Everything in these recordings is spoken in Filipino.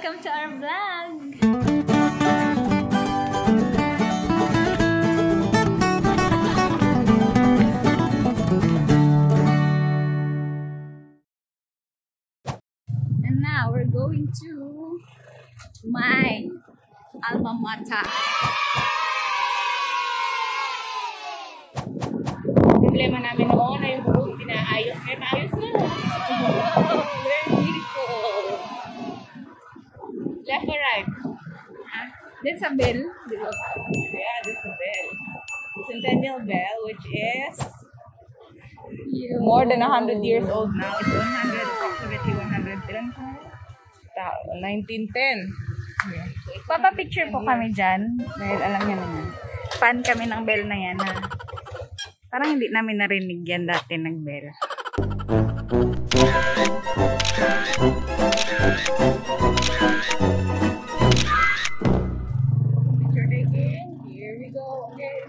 Welcome to our vlog! And now we're going to my alma mater. Problema namin noon ay yung room pinaayos. Ngayon maayos na. Very beautiful. Left or right? There's a bell. Yeah, there's a bell. The Centennial Bell, which is more than 100 years old now. It's 100, approximately 110. 1910. Papa-picture po kami dyan. Dahil alam niya naman. Fan kami ng bell na yan. Parang hindi namin narinig yan dati nag-bell. Picture taking. Here we go again.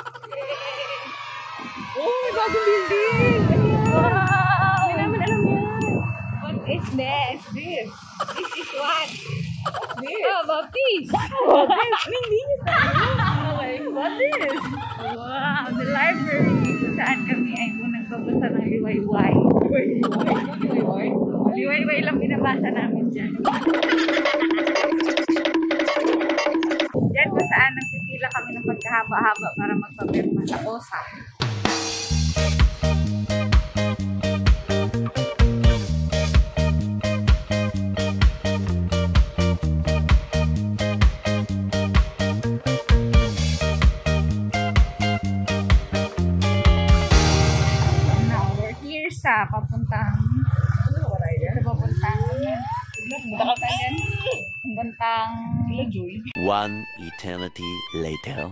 Oh, may bagong building! Wow! Hindi namin alam yan. What is this? This is what? What's this? Oh, baptiste! Hindi. Okay, what is? Wow! The library kung saan kami ay unang babasa ng liwayway. Liwayway lang binabasa namin dyan. Diyan kung saan nagpipila kami ng pagkahaba-haba para magpapirma sa OSA. Sa papuntang One eternity later.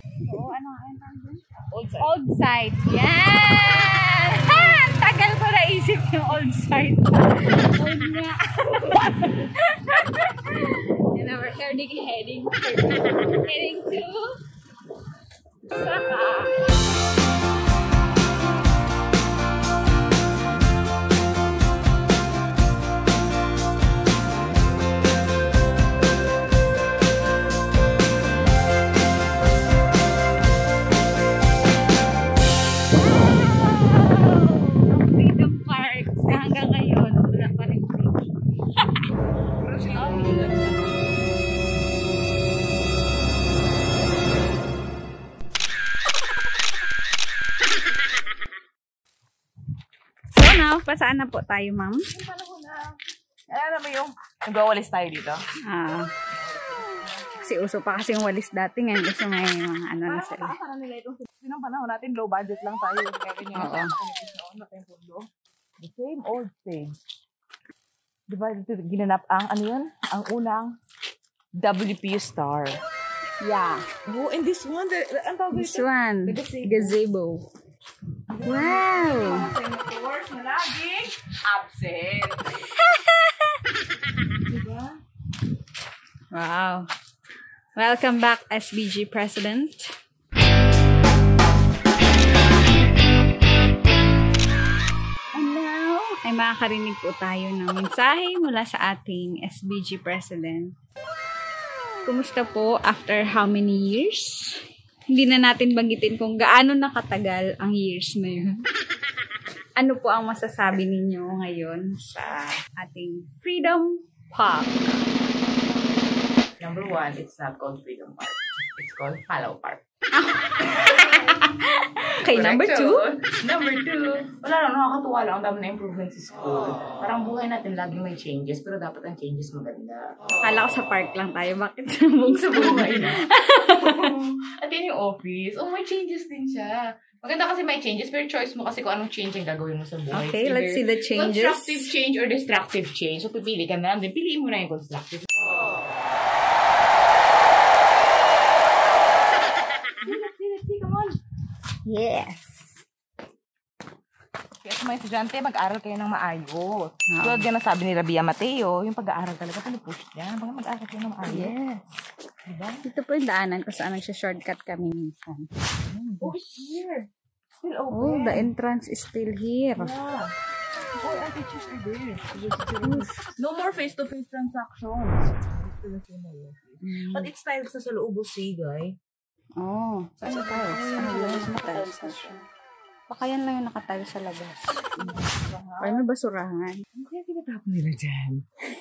Old site. Yan! Ha! Tagal ko naisip yung old site. Old nga. And now we're heading to Saka. Pasaan na po tayo, ma'am? Alam mo yung nagwawalis tayo dito? Kasi uso pa kasi yung walis dati. Ngayon gusto may mga ano na sila. Parang nila itong panahon natin, low budget lang tayo. Kaya the same old stage. Diba dito ginanap ang ano yun? Ang unang WPU star. Yeah. Oh, and this one, ang tawag This one, gazebo. Wow! Senators na laging absent. Diba? Wow. Welcome back, SBG President. And now, ay makakarinig po tayo ng mensahe mula sa ating SBG President. Kumusta po after how many years? Hindi na natin banggitin kung gaano nakatagal ang years na yun. Ano po ang masasabi ninyo ngayon sa ating Freedom Park? Number 1, it's not called Freedom Park. It's called Palaw Park. Okay, number 2? Number 2. Wala lang, nakakatuwa lang. Ang dami na improvements sa school. Parang buhay natin laging may changes, pero dapat ang changes maganda. Kala ko sa park lang tayo. Bakit sa buong Sa buhay na. At yun yung office. Oh, may changes din siya. Maganda kasi may changes, pero choice mo kasi kung anong change ang gagawin mo sa buhay. Okay, let's see the changes. Constructive change or destructive change. So, pipili ka na lang din. Piliin mo na yung constructive. Let's see, come on. Yes. Kaya sa mga estudyante, mag-aral kayo ng maayos. Tulad yan ang sabi ni Rabia Mateo, yung pag-aaral talaga, pinupush niya. Mag-aaral kayo ng maayos. Yes. Diba? Dito po yung daanan kung saan nagsha-shortcut kami minsan. Oh, here. Still open. Oh, the entrance is still here. Yeah. Oh, our teachers are there. No more face-to-face transactions. to the same way. But it's tiles na sa loob of Sigay. Oh, sa tiles. Tiles na siya. Baka yan lang yung nakatayo sa labas. Ay, may basurahan. Ano kaya pinatapon nila dyan?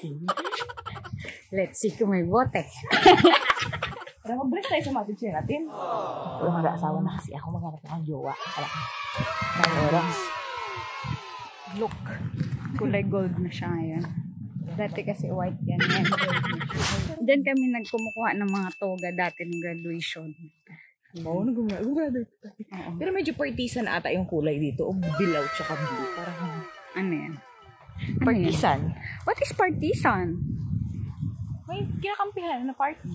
Let's see kung may bote. Para mag-break tayo sa message natin. Pero mag-aasawa na kasi ako maghanap ng jowa. Ang oras. Look. Kulay gold na siya ngayon. Dati kasi white yan. Ngayon gold na siya. Diyan kami nagkumukuha ng mga toga dati ng graduation. Oo, nag-graduate. Pero medyo partisan ata yung kulay dito. O dilaw tsaka blue. Parang Ano yan? partisan. What is partisan? May kinakampihan na party.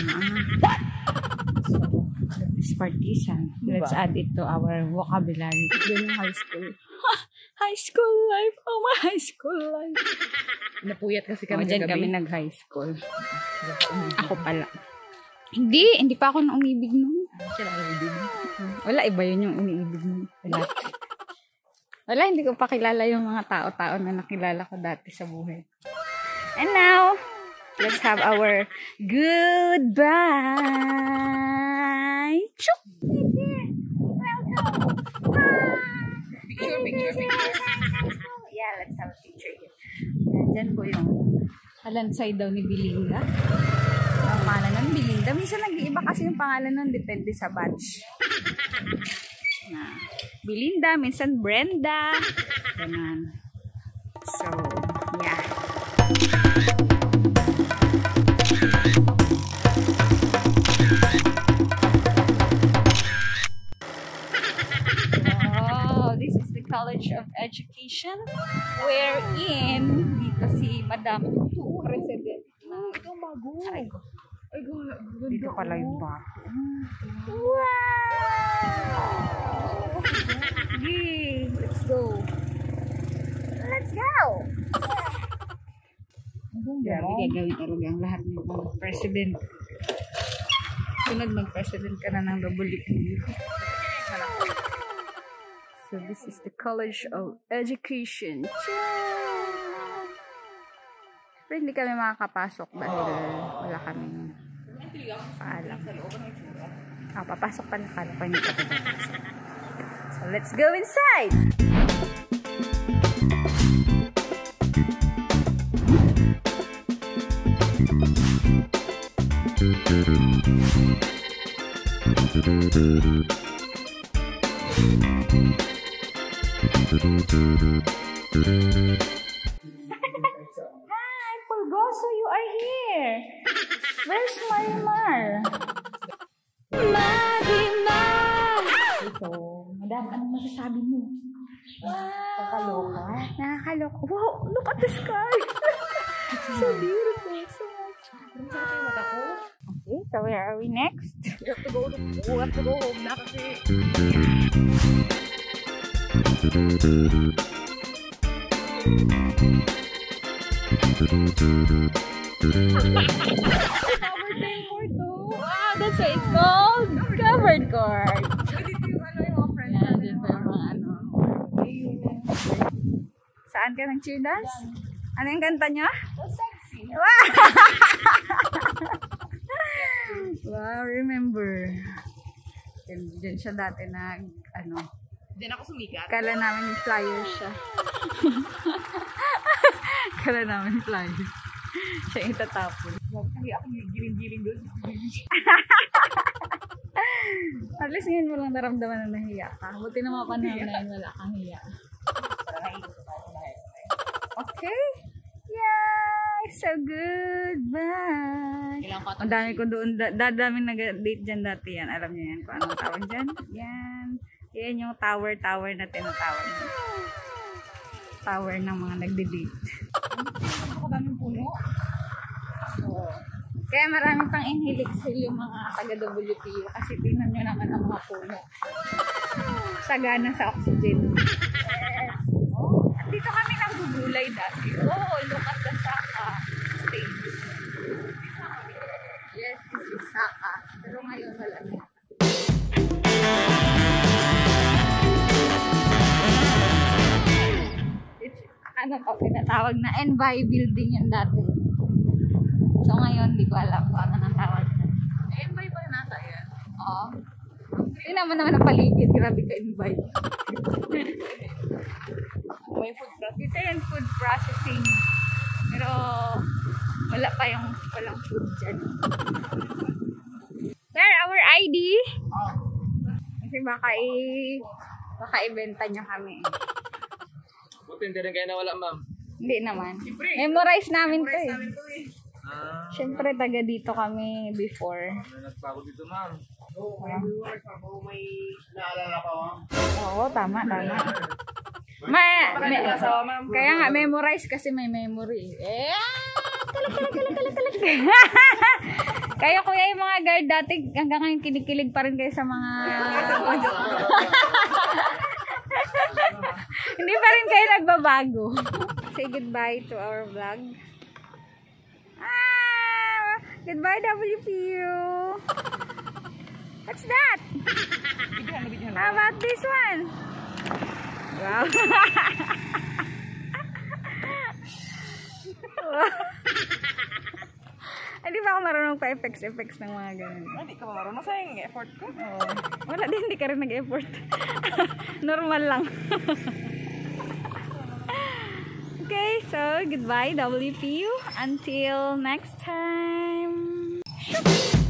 What is partisan? Diba? Let's add it to our vocabulary. Yun yung high school. High school life! Oh, my high school life! Napuyat kasi Kami kami dyan kagabi. kami nag-high school. Ako pala. Hindi pa ako nang umibig nun. Wala, iba yun yung iniibig nun. Wala, hindi ko pa kilala yung mga tao-tao na nakilala ko dati sa buhay. And now, let's have our goodbye. Chuk! Picture. Yeah, let's have a picture here. Diyan po yung halansay daw ni Belinda. Ang pangalan ng Belinda. Minsan nag-iiba kasi yung pangalan nun. Depende sa batch. Belinda, minsan Brenda. Ganun. So, yeah. Oh, this is the College of Education wherein dito si Madam Tu resident. Ito ang bago. Aray ko. Ay, ganda. Dito pala yung bato. Wow! Okay, let's go. Let's go! Grabe, gagawin talaga ang lahat ng mga president. Sunod mag-president ka na ng WPU. So this is the College of Education. Pero hindi kami makakapasok dahil wala kaming paalam. Papasok pa na kala pa hindi kami papasok. So let's go inside! Hi, Pulgoso, you are here. Where's Marimar? Marimar! So, madam, anong masasabi mo? Kakaloka. Nakakaloka. Wow, look at the sky. So beautiful. So much. Okay, so where are we next? We have to go home na kasi. Wow, that's why it's called covered court. Dito yung yung mga friends Yan, din pa yung mga ano. Saan ka nag-cheer dance? Ano yung kanta niya? So sexy. Wow, remember. Diyan siya dati Diyan ako sumikat. kala namin flyer siya. Kala namin flyer. Siya yung tatapon. Hindi ako giling-giling doon. At least ngayon mo lang naramdaman na nahiya ka. Buti na mga panahon na yun, wala kang hiya. Okay. Yay! So good. Bye. Ang dami ko doon. Dadaming nag-date dyan dati yan. Alam niyo yan kung anong tawag dyan? Yan. Yan yung tower na tinatawag. Tower ng mga nagde-date. Ako daming puno. Kaya marami pang inhilixil yung mga taga-WPU kasi tingnan nyo naman ang mga puno. Sagana sa oxygen. At dito kami nagbubulay dati. Oh, look at the Saka stage. Yes, this is Saka. Pero ngayon wala na. Ano pa pinatawag na NVI building yan dati. So ngayon, di ko alam kung ano nang tawag. Invite pa rin nasa yan. Oo. Hindi naman ang paligid. Grabe ka invite. May food process. Dito yung food processing. Pero wala pa yung walang food dyan. Sir, our ID? Kasi baka ibenta nyo kami. Buti hindi rin kayo nawala, ma'am. Hindi naman. Memorize namin to eh. Ah, Siyempre, taga dito kami before. may nagbago dito, ma'am. Oo, tama. Kaya nga, memorize kasi may memory. Kalag. Kayo kuya yung mga guard dati, hanggang ngayon kinikilig pa rin kayo sa mga... Hindi pa rin kayo nagbabago. Say goodbye to our vlog. Goodbye WPU. What's that? How about this one? Wow. Hindi ba ako marunong pa-effects ng mga ganun? Hindi ka ba marunong? Sayang effort ko. Oo. Wala din, hindi ka rin nag-effort. Normal lang. Okay, so goodbye WPU. Until next time.